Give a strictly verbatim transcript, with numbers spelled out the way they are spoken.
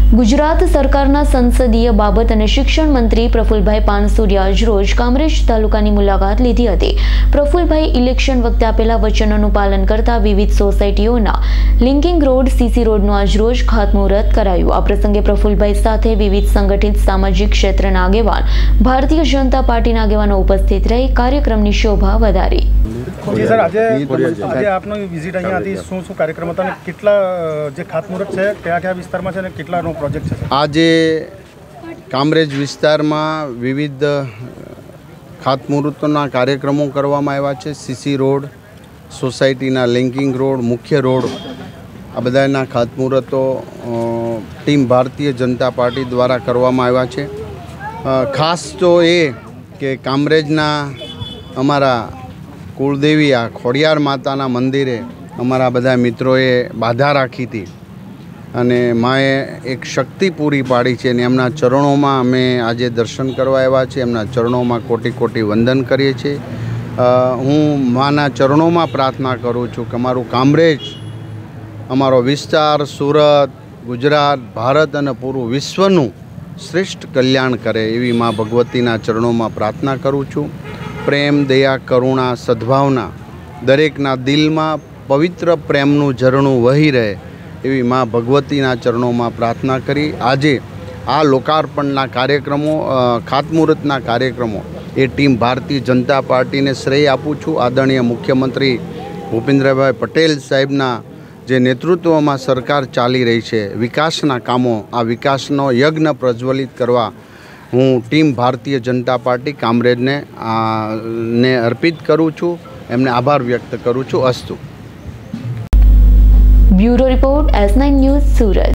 ગુજરાત સરકારના સંસદીય બાબત અને શિક્ષણ મંત્રી પ્રફુલભાઈ પાનસુરિયાએ આજરોજ કામરેજ તાલુકાની મુલાકાત લીધી હતી। પ્રફુલભાઈ ઇલેક્શન વખતે આપેલા વચનોનું પાલન કરતા વિવિધ સોસાયટીઓના લિંકિંગ રોડ સીસી રોડનું આજરોજ ખાતમુહૂર્ત કરાયું। આ પ્રસંગે પ્રફુલભાઈ સાથે વિવિધ સંગઠિત સામાજિક ક્ષેત્રના આગેવાન, ભારતીય જનતા પાર્ટીના આગેવાનો ઉપસ્થિત રહી કાર્યક્રમની શોભા વધારી। जी सर, आज आज आपनो विजिट अहींया थी शुं शुं कार्यक्रम हता ने केटला जे खातमुहूर्त छे क्या क्या विस्तारमां छे ने केटलानो प्रोजेक्ट छे? आज कामरेज विस्तारमां विविध खातमुहूर्तोना कार्यक्रमों करवामां आव्या छे। सीसी रोड, सोसायटीना लिंकिंग रोड, मुख्य रोड आ बधाना खातमुहूर्तो टीम भारतीय जनता पार्टी द्वारा करवामां आव्या छे। खास तो ये कि कामरेजना अमारा कुलदेवी आ खोडियार माताना मंदिरे अमारा बधा मित्रोए बाधा राखी थी अने माए एक शक्ति पूरी पाड़ी छे ने एमना चरणों में अमे आज दर्शन करवा आव्या छे। एमना चरणों में कोटि कोटि वंदन करीए छे। हूँ माना चरणों में प्रार्थना करूँ छूँ कि अमारू कामरेज, अमारो विस्तार, सूरत, गुजरात, भारत अने पूरु विश्वनु श्रेष्ठ कल्याण करे एवी माँ भगवतीना चरणों में प्रार्थना करूँ छूँ। प्रेम, दया, करुणा, सद्भावना दरेकना दिल में पवित्र प्रेमनु झरणु वही रहे एवी माँ भगवतीना चरणों में प्रार्थना करी आजे आ लोकार्पणना कार्यक्रमों, खातमुहूर्तना कार्यक्रमों ए टीम भारतीय जनता पार्टी ने श्रेय आपू छूँ। आदरणीय मुख्यमंत्री भूपेन्द्रभाई पटेल साहेबना जे नेतृत्व में सरकार चाली रही है, विकासना कामों आ विकासनो यज्ञ प्रज्वलित करवा हूँ टीम भारतीय जनता पार्टी कामरेज ने आ, ने अर्पित करूँ छूँ। एमने आभार व्यक्त करूँ छूँ। अस्तु। Bureau report S nine news सूरत।